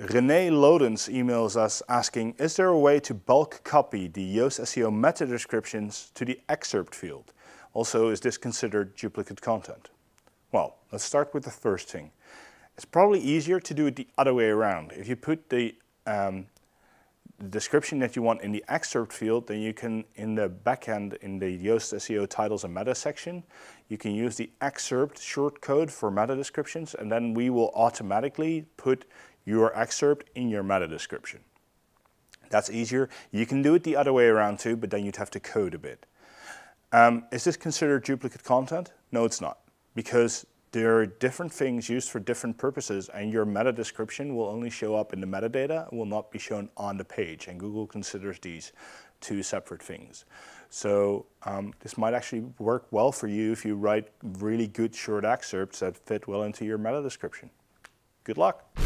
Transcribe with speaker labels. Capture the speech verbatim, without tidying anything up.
Speaker 1: René Lodens emails us asking, is there a way to bulk copy the Yoast S E O meta descriptions to the excerpt field? Also, is this considered duplicate content? Well, let's start with the first thing. It's probably easier to do it the other way around. If you put the, um, the description that you want in the excerpt field, then you can, in the backend, in the Yoast S E O titles and meta section, you can use the excerpt shortcode for meta descriptions, and then we will automatically put your excerpt in your meta description. That's easier. You can do it the other way around too, but then you'd have to code a bit. Um, is this considered duplicate content? No, it's not, because there are different things used for different purposes, and your meta description will only show up in the metadata, will not be shown on the page, and Google considers these two separate things. So um, this might actually work well for you if you write really good short excerpts that fit well into your meta description. Good luck.